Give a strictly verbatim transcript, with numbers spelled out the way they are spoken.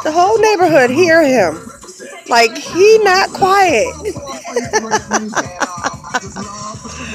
The whole neighborhood hear him. Like he not quiet.